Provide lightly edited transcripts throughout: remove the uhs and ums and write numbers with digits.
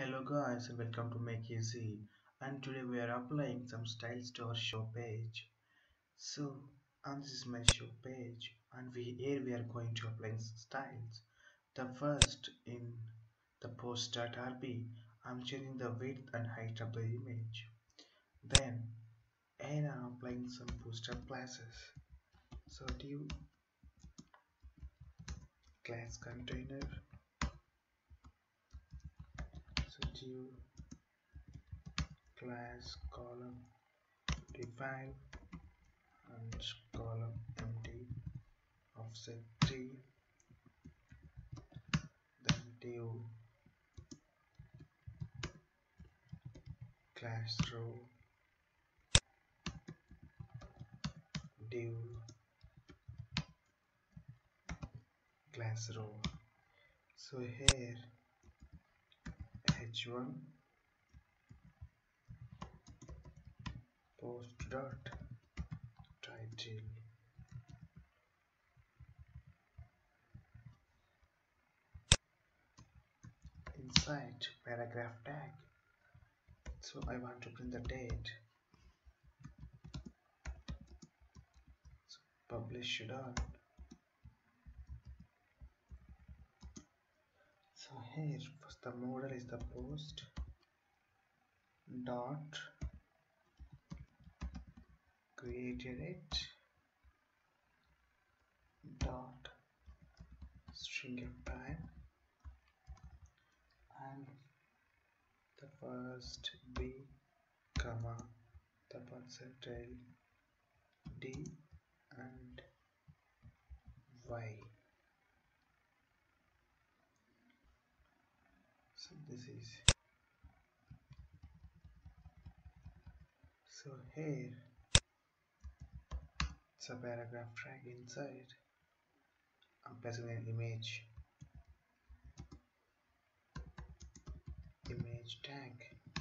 Hello guys and welcome to Make Easy, and today we are applying some styles to our show page. So and this is my show page and here we are going to apply styles. The first in the post.rb, I'm changing the width and height of the image. Then here I'm applying some bootstrap classes. So div class container, so div class column define and column empty offset 3, then div class row, div class row. So here h1 post dot title, inside paragraph tag. So I want to print the date. So publish dot. So here first the model is the post dot created it dot string of time, and the first b comma the percentile d and y. So this is, so here it's a paragraph tag. Inside I'm placing an image tag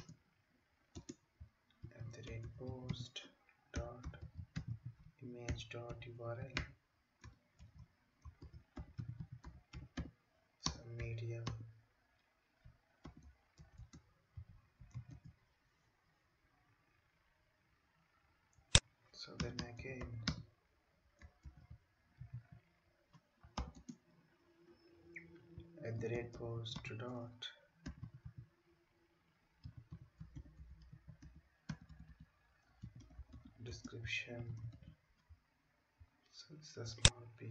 at the rate post dot image dot url, some medium, so then again at the rate post dot description, so it's a small p.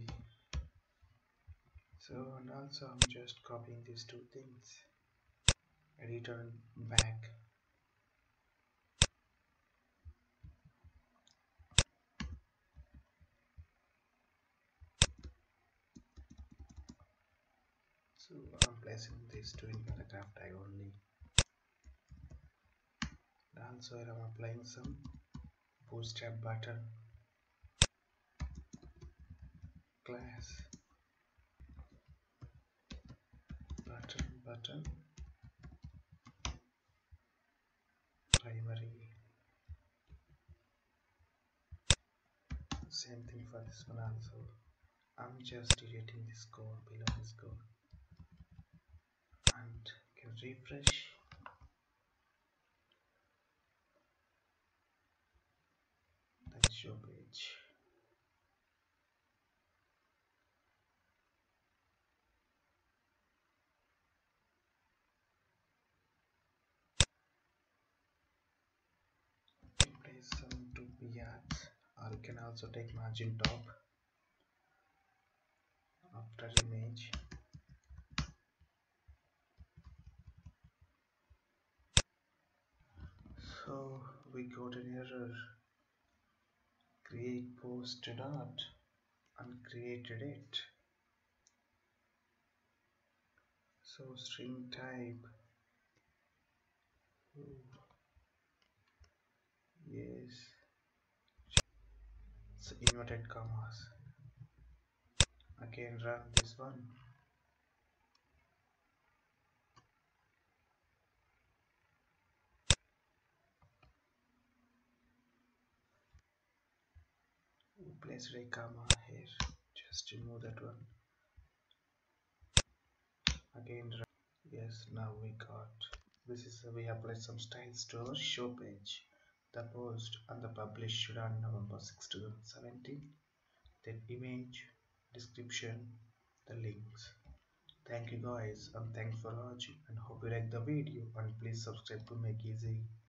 So and also I'm just copying these two things, return back. So I'm placing these two in paragraph tag only. And also I'm applying some bootstrap button class button primary. Same thing for this one also. I'm just deleting this code below this code and can refresh. Then show page. Place some 2 yards, or you can also take margin top after image. So we got an error, create post dot and created it. So string type, yes, so inverted commas. Again run this one. Place a comma here, just remove that one. Again run. Yes, now we got This is we applied some styles to our show page. The post and the published on November 6, 2017. The image, description, the links. Thank you guys and thanks for watching and hope you like the video and please subscribe to make easy.